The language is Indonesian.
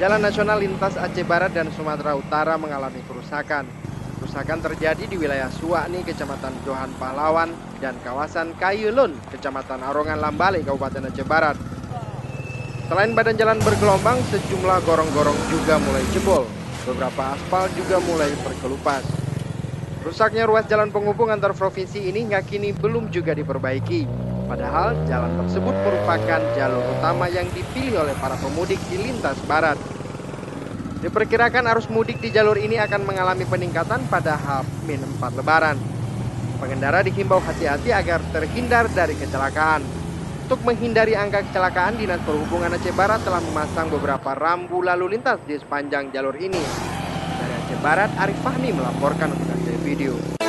Jalan Nasional lintas Aceh Barat dan Sumatera Utara mengalami kerusakan. Kerusakan terjadi di wilayah Suwakni, Kecamatan Johan Pahlawan, dan kawasan Kayulun, Kecamatan Arongan Lambale, Kabupaten Aceh Barat. Selain badan jalan bergelombang, sejumlah gorong-gorong juga mulai jebol. Beberapa aspal juga mulai terkelupas. Rusaknya ruas jalan penghubung antar provinsi ini hingga kini belum juga diperbaiki. Padahal jalan tersebut merupakan jalur utama yang dipilih oleh para pemudik di lintas barat. Diperkirakan arus mudik di jalur ini akan mengalami peningkatan pada H-4 Lebaran. Pengendara dihimbau hati-hati agar terhindar dari kecelakaan. Untuk menghindari angka kecelakaan, Dinas Perhubungan Aceh Barat telah memasang beberapa rambu lalu lintas di sepanjang jalur ini. Dari Aceh Barat, Arif Fahmi melaporkan untuk Aceh Video.